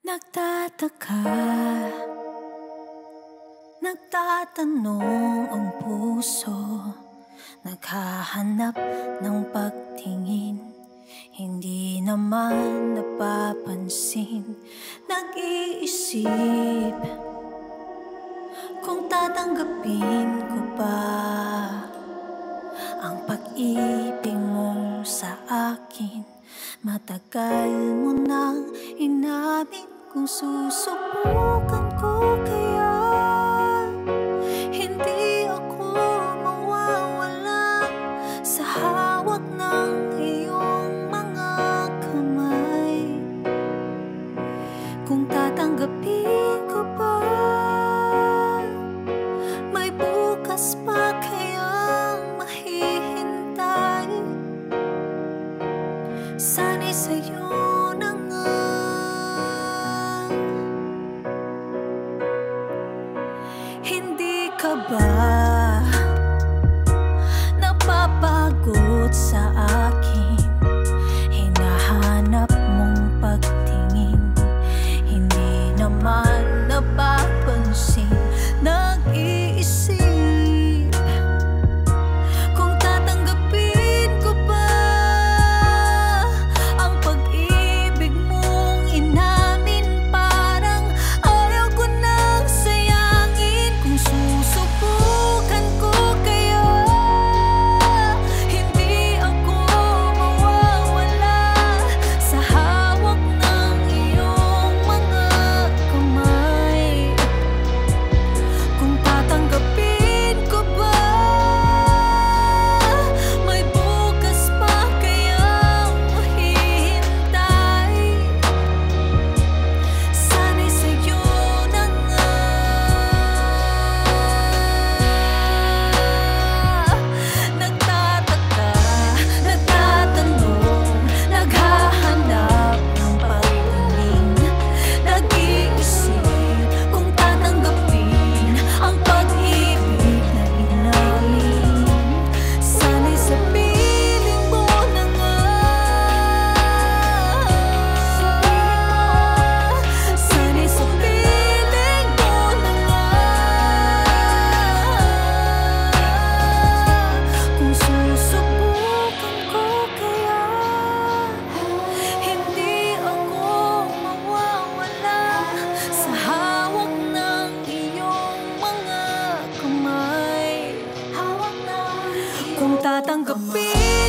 Nagtataka, nagtatanong ang puso, naghahanap ng pagtingin, hindi naman napapansin. Nag-iisip kung tatanggapin ko ba ang pag-ibig mo sa akin. Matagal mo nang inamin kung susubukan ko kaya. Hindi ako mawawala sa hawak ng iyong mga kamay. Kung tatanggapin ko ba, may bukas pa kayang mahihintay. Sana'y sa'yo na nga. Hindi ka ba napapagod sa akin? Hinahanap mong pagtingin, hindi naman napapansin. Nag-iisip kung tatanggapin ko ba ang pag-ibig mong inamin. Parang ayaw ko nang sayangin. Kung susubukan ko kaya, hindi ako mawawala sa hawak ng iyong mga kamay. Kung tatanggapin ko ba, may bukas pa kayang mahihintay. Sana'y sa'yo na nga. Nagtataka, nagtatanong, naghahanap ng pagtingin, nag-iisip kung tatanggapin ang pag-ibig na inamin. Sana'y sa piling mo na nga. Sana'y sa piling mo na nga. Kung susubukan ko kaya, hindi ako mawawala sa hawak ng iyong mga kamay. Kung tatanggapin